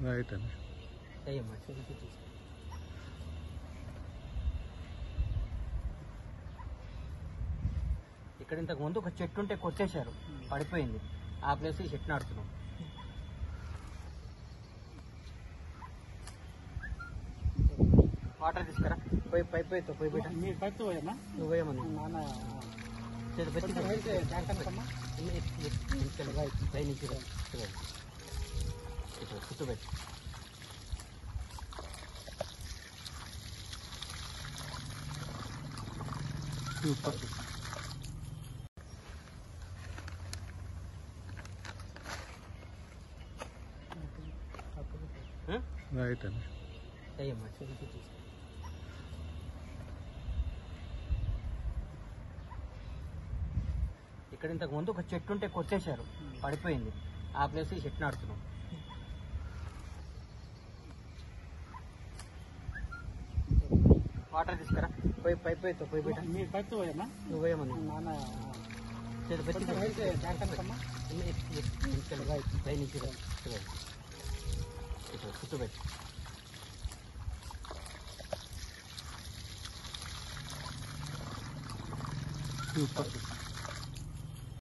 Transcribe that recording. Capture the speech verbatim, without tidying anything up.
Right అండి. అయ్యమ్మా selfie తీసుకో. ఇక్కడ ఇంతకు ముందు ఒక చెట్టు ఉంటే కొట్టేశారు, పడిపోయింది. ఆ ప్లేస్ ఈ చెట్టు నాడుతున్నాం. వాటర్ తీసుకురా, పోయి పైప్ అయితే పోయి పెట్ట. మీరు పైపు పోయమ్మా, నువ్వు పోయమని నాన్న పై నుంచి చుట్టూ పెట్టి సూపర్. రైట్ అండి. అయ్యమ్మా సెల్ఫీ తీసుకో. ఇక్కడ ఇంతకు ముందు ఒక చెట్టు ఉంటే కొట్టేశారు, పడిపోయింది. ఆ ప్లేస్ ఈ చెట్టు నాడుతున్నాం. వాటర్ తీసుకురా, పోయి పైప్ అయితే పోయి పెట్ట. మీరు పైపు పోయమ్మా, నువ్వు పోయమని నాన్న పై నుంచి చుట్టూ పెట్టి సూపర్.